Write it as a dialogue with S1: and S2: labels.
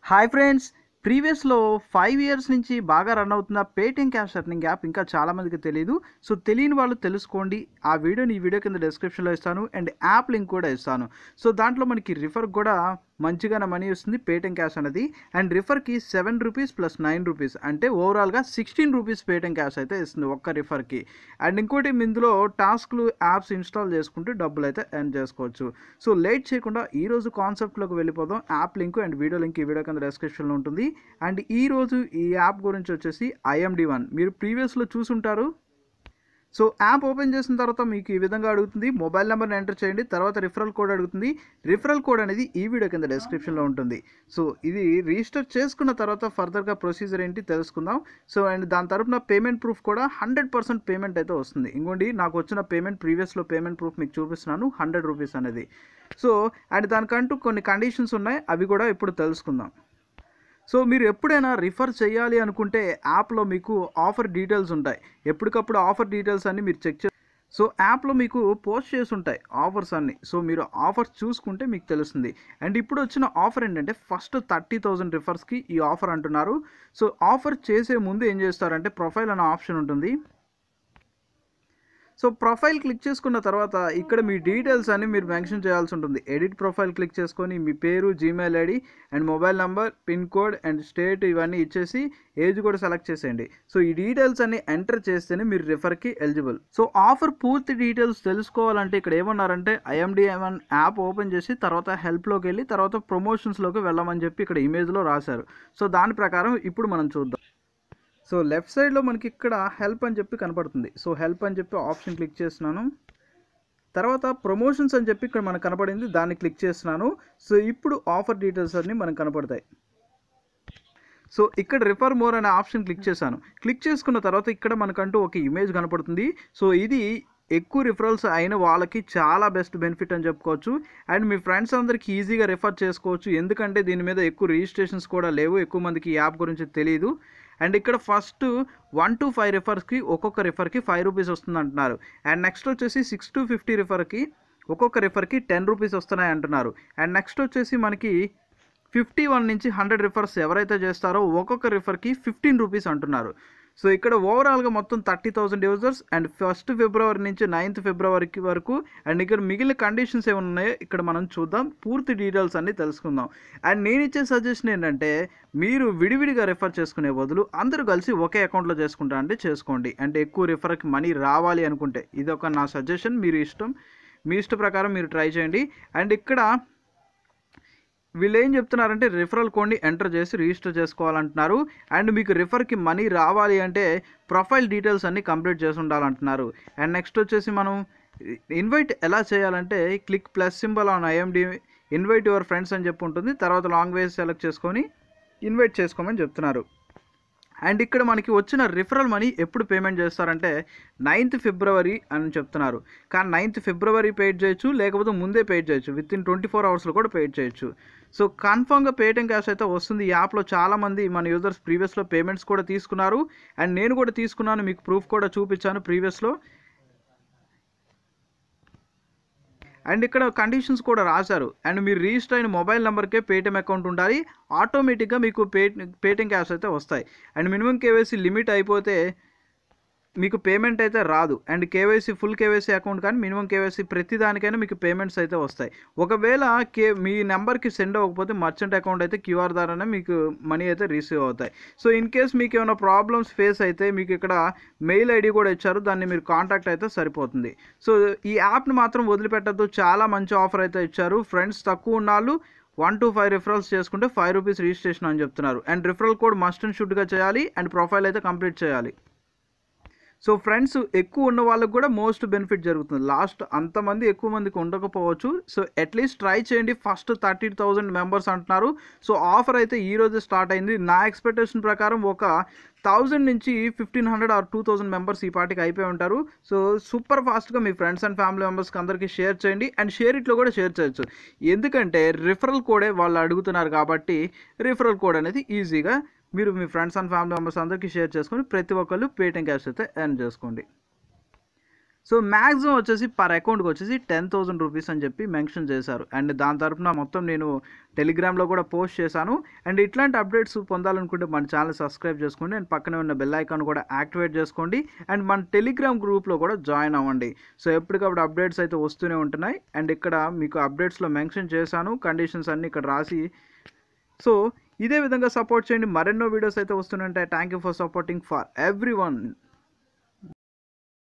S1: Hi friends, ప్రీవియస్లో 5 years నుంచి బాగా run అవుతున్న పేటిఎం క్యాష్ ఎర్నింగ్ యాప్ ఇంకా చాలామందికి తెలియదు. సో తెలియని వాళ్ళు తెలుసుకోండి. ఆ వీడియోని ఈ వీడియో కింద డిస్క్రిప్షన్లో ఇస్తాను అండ్ యాప్ లింక్ కూడా ఇస్తాను. సో దాంట్లో మనకి రిఫర్ కూడా మంచిగానే మనీ వస్తుంది పేటిఎం క్యాష్ అనేది. అండ్ రిఫర్కి ₹7 ప్లస్ ₹9 అంటే ఓవరాల్గా ₹16 పేటిఎం క్యాష్ అయితే ఇస్తుంది ఒక్క రిఫర్కి. అండ్ ఇంకోటి ఇందులో టాస్క్లు యాప్స్ ఇన్స్టాల్ చేసుకుంటూ డబ్బులు అయితే ఎర్న్ చేసుకోవచ్చు. సో లేట్ చేయకుండా ఈరోజు కాన్సెప్ట్లోకి వెళ్ళిపోదాం. App link and video link ఈ వీడియో కింద డిస్క్రిప్షన్లో ఉంటుంది. అండ్ ఈరోజు ఈ యాప్ గురించి వచ్చేసి IMD1 మీరు ప్రీవియస్లో చూసుంటారు. సో యాప్ ఓపెన్ చేసిన తర్వాత మీకు ఈ విధంగా అడుగుతుంది. మొబైల్ నెంబర్ని ఎంటర్ చేయండి, తర్వాత రిఫరల్ కోడ్ అడుగుతుంది. రిఫరల్ కోడ్ అనేది ఈ వీడియో కింద డిస్క్రిప్షన్లో ఉంటుంది. సో ఇది రిజిస్టర్ చేసుకున్న తర్వాత ఫర్దర్గా ప్రొసీజర్ ఏంటి తెలుసుకుందాం. సో అండ్ దాని తరపున పేమెంట్ ప్రూఫ్ కూడా 100% పేమెంట్ అయితే వస్తుంది. ఇంకోండి నాకు వచ్చిన పేమెంట్ ప్రీవియస్లో పేమెంట్ ప్రూఫ్ మీకు చూపిస్తున్నాను ₹100 అనేది. సో అండ్ దానికంటూ కొన్ని కండిషన్స్ ఉన్నాయి, అవి కూడా ఇప్పుడు తెలుసుకుందాం. సో మీరు ఎప్పుడైనా రిఫర్ చేయాలి అనుకుంటే యాప్లో మీకు ఆఫర్ డీటెయిల్స్ ఉంటాయి. ఎప్పటికప్పుడు ఆఫర్ డీటెయిల్స్ అన్నీ మీరు చెక్ సో యాప్లో మీకు పోస్ట్ చేసి ఉంటాయి ఆఫర్స్ అన్నీ. సో మీరు ఆఫర్స్ చూసుకుంటే మీకు తెలుస్తుంది. అండ్ ఇప్పుడు వచ్చిన ఆఫర్ ఏంటంటే ఫస్ట్ 30,000 రిఫర్స్కి ఈ ఆఫర్ అంటున్నారు. సో ఆఫర్ చేసే ముందు ఏం చేస్తారంటే ప్రొఫైల్ అనే ఆప్షన్ ఉంటుంది. సో ప్రొఫైల్ క్లిక్ చేసుకున్న తర్వాత ఇక్కడ మీ డీటెయిల్స్ అన్ని మీరు మెన్షన్ చేయాల్సి ఉంటుంది. ఎడిట్ ప్రొఫైల్ క్లిక్ చేసుకొని మీ పేరు, Gmail ID and mobile number, pin code and state ఇవన్నీ ఇచ్చేసి ఏజ్ కూడా సెలెక్ట్ చేసేయండి. సో ఈ డీటెయిల్స్ అన్ని ఎంటర్ చేస్తేనే మీరు రిఫర్కి ఎలిజిబుల్. సో ఆఫర్ పూర్తి డీటెయిల్స్ తెలుసుకోవాలంటే ఇక్కడ ఏమన్నారంటే IMD1 యాప్ ఓపెన్ చేసి తర్వాత హెల్ప్లోకి వెళ్ళి తర్వాత ప్రమోషన్స్లోకి వెళ్ళమని చెప్పి ఇక్కడ ఇమేజ్లో రాశారు. సో దాని ప్రకారం ఇప్పుడు మనం చూద్దాం. సో లెఫ్ట్ సైడ్లో మనకి ఇక్కడ హెల్ప్ అని చెప్పి కనపడుతుంది. సో హెల్ప్ అని చెప్పి ఆప్షన్ క్లిక్ చేస్తున్నాను. తర్వాత ప్రమోషన్స్ అని చెప్పి ఇక్కడ మనకు కనపడింది, దాన్ని క్లిక్ చేస్తున్నాను. సో ఇప్పుడు ఆఫర్ డీటెయిల్స్ అన్నీ మనకు కనపడతాయి. సో ఇక్కడ రిఫర్ మోర్ అనే ఆప్షన్ క్లిక్ చేశాను. క్లిక్ చేసుకున్న తర్వాత ఇక్కడ మనకంటూ ఒక ఇమేజ్ కనపడుతుంది. సో ఇది ఎక్కువ రిఫరల్స్ అయిన వాళ్ళకి చాలా బెస్ట్ బెనిఫిట్ అని చెప్పుకోవచ్చు. అండ్ మీ ఫ్రెండ్స్ అందరికీ ఈజీగా రిఫర్ చేసుకోవచ్చు, ఎందుకంటే దీని మీద ఎక్కువ రిజిస్ట్రేషన్స్ కూడా లేవు, ఎక్కువ మందికి ఈ యాప్ గురించి తెలియదు. అండ్ ఇక్కడ ఫస్ట్ 1 to 5 రిఫర్స్కి ఒక్కొక్క రిఫర్కి ₹5 వస్తుంది అంటున్నారు. అండ్ నెక్స్ట్ వచ్చేసి 6 to 50 రిఫర్కి ఒక్కొక్క రిఫర్కి ₹10 వస్తున్నాయి అంటున్నారు. అండ్ నెక్స్ట్ వచ్చేసి మనకి 51 నుంచి 100 రిఫర్స్ ఎవరైతే చేస్తారో ఒక్కొక్క రిఫర్కి ₹15 అంటున్నారు. సో ఇక్కడ ఓవరాల్గా మొత్తం 30,000 యూజర్స్ అండ్ 1st ఫిబ్రవరి నుంచి 9th ఫిబ్రవరికి వరకు. అండ్ ఇక్కడ మిగిలిన కండిషన్స్ ఏమైనా ఉన్నాయో ఇక్కడ మనం చూద్దాం, పూర్తి డీటెయిల్స్ అన్నీ తెలుసుకుందాం. అండ్ నేను ఇచ్చే సజెషన్ ఏంటంటే మీరు విడివిడిగా రిఫర్ చేసుకునే బదులు అందరూ కలిసి ఒకే అకౌంట్లో చేసుకుంటా అంటే చేసుకోండి. అంటే ఎక్కువ రిఫర్కి మనీ రావాలి అనుకుంటే ఇది ఒక నా సజెషన్, మీరు ఇష్టం, మీ ఇష్ట ప్రకారం మీరు ట్రై చేయండి. అండ్ ఇక్కడ వీళ్ళు ఏం చెప్తున్నారంటే రిఫరల్ కోడ్ని ఎంటర్ చేసి రిజిస్టర్ చేసుకోవాలంటున్నారు. అండ్ మీకు రిఫర్కి మనీ రావాలి అంటే ప్రొఫైల్ డీటెయిల్స్ అన్నీ కంప్లీట్ చేసి ఉండాలంటున్నారు. అండ్ నెక్స్ట్ వచ్చేసి మనం ఇన్వైట్ ఎలా చేయాలంటే click plus symbol on IMD invite your friends అని చెప్పి ఉంటుంది. తర్వాత లాంగ్వేజ్ సెలెక్ట్ చేసుకొని ఇన్వైట్ చేసుకోమని చెప్తున్నారు. అండ్ ఇక్కడ మనకి వచ్చిన రిఫరల్ మనీ ఎప్పుడు పేమెంట్ చేస్తారంటే 9th ఫిబ్రవరి అని చెప్తున్నారు. కానీ 9th ఫిబ్రవరి పేడ్ చేయొచ్చు, లేకపోతే ముందే పేడ్ చేయొచ్చు, వితిన్ 24 అవర్స్లో కూడా పేడ్ చేయొచ్చు. సో కన్ఫర్మ్గా పేటిఎం క్యాష్ అయితే వస్తుంది. ఈ యాప్లో చాలామంది మన యూజర్స్ ప్రీవియస్లో పేమెంట్స్ కూడా తీసుకున్నారు. అండ్ నేను కూడా తీసుకున్నాను, మీకు ప్రూఫ్ కూడా చూపించాను ప్రీవియస్లో. అండ్ ఇక్కడ కండిషన్స్ కూడా రాశారు. అండ్ మీరు రిజిస్టర్ అయిన మొబైల్ నెంబర్కే పేటిఎం అకౌంట్ ఉండాలి, ఆటోమేటిక్గా మీకు పేటిఎం క్యాష్ అయితే వస్తాయి. అండ్ మినిమం KYC లిమిట్ అయిపోతే మీకు పేమెంట్ అయితే రాదు. అండ్ ఫుల్ KYC అకౌంట్ కానీ మినిమం KYC ప్రతి దానికైనా మీకు పేమెంట్స్ అయితే వస్తాయి. ఒకవేళ మీ నెంబర్కి సెండ్ అవ్వకపోతే మర్చెంట్ అకౌంట్ అయితే QR ద్వారానే మీకు మనీ అయితే రిసీవ్ అవుతాయి. సో ఇన్ కేస్ మీకు ఏమైనా ప్రాబ్లమ్స్ ఫేస్ అయితే మీకు ఇక్కడ మెయిల్ ID కూడా ఇచ్చారు, దాన్ని మీరు కాంటాక్ట్ అయితే సరిపోతుంది. సో ఈ యాప్ని మాత్రం వదిలిపెట్టద్దు, చాలా మంచి ఆఫర్ అయితే ఇచ్చారు. ఫ్రెండ్స్ తక్కువ ఉన్నాళ్ళు 1 to 5 రిఫరల్స్ చేసుకుంటే ₹5 రిజిస్ట్రేషన్ అని చెప్తున్నారు. And referral code must and షుడ్గా చేయాలి అండ్ ప్రొఫైల్ అయితే కంప్లీట్ చేయాలి. సో ఫ్రెండ్స్ ఎక్కువ ఉన్న వాళ్ళకి కూడా మోస్ట్ బెనిఫిట్ జరుగుతుంది. లాస్ట్ అంతమంది ఎక్కువ మందికి ఉండకపోవచ్చు. సో అట్లీస్ట్ ట్రై చేయండి. ఫస్ట్ 30,000 మెంబర్స్ అంటున్నారు. సో ఆఫర్ అయితే ఈరోజు స్టార్ట్ అయింది. నా ఎక్స్పెక్టేషన్ ప్రకారం ఒక 1000 నుంచి 1500 ఆర్ 2000 మెంబర్స్ ఈ పార్టీకి అయిపోయి ఉంటారు. సో సూపర్ ఫాస్ట్గా మీ ఫ్రెండ్స్ అండ్ ఫ్యామిలీ మెంబర్స్కి అందరికీ షేర్ చేయండి. అండ్ షేర్ ఇట్లో కూడా షేర్ చేయొచ్చు, ఎందుకంటే రిఫరల్ కోడే వాళ్ళు అడుగుతున్నారు కాబట్టి రిఫరల్ కోడ్ అనేది ఈజీగా మీరు మీ ఫ్రెండ్స్ అండ్ ఫ్యామిలీ మెంబర్స్ అందరికీ షేర్ చేసుకొని ప్రతి ఒక్కళ్ళు పేటిఎం క్యాష్ అయితే ఎర్న్ చేసుకోండి. సో మ్యాక్సిమం వచ్చేసి పర్ అకౌంట్కి వచ్చేసి 10,000 రూపీస్ అని చెప్పి మెన్షన్ చేశారు. అండ్ దాని తరపున మొత్తం నేను టెలిగ్రామ్లో కూడా పోస్ట్ చేశాను. అండ్ ఇట్లాంటి అప్డేట్స్ పొందాలనుకుంటే మన ఛానల్ సబ్స్క్రైబ్ చేసుకోండి అండ్ పక్కనే ఉన్న బెల్ ఐకాన్ కూడా యాక్టివేట్ చేసుకోండి అండ్ మన టెలిగ్రామ్ గ్రూప్లో కూడా జాయిన్ అవ్వండి. సో ఎప్పటికప్పుడు అప్డేట్స్ అయితే వస్తూనే ఉంటున్నాయి. అండ్ ఇక్కడ మీకు అప్డేట్స్లో మెన్షన్ చేశాను, కండిషన్స్ అన్నీ ఇక్కడ రాసి. సో ఇదే విధంగా సపోర్ట్ చేయండి. మరెన్నో వీడియోస్ అయితే వస్తుంటాయి. Thank you for supporting for every one.